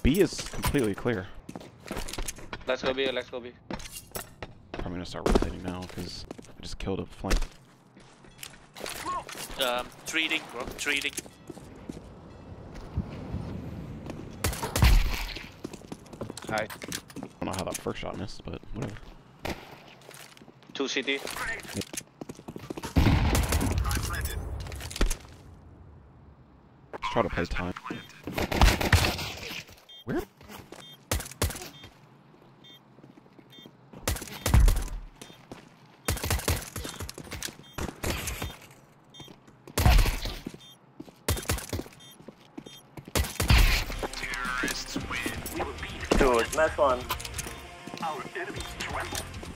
B is completely clear. Let's go B, let's go B. I'm gonna start rotating now because I just killed a flank. Treating, bro. Treating. Hi. I don't know how that first shot missed, but whatever. 2 CT. Try to play time. Where? Dude, nice one. Our enemies tremble.